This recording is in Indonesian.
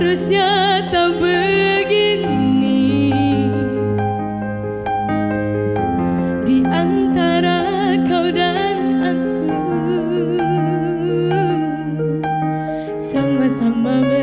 Harusnya tak begini. Di antara kau dan aku sama-sama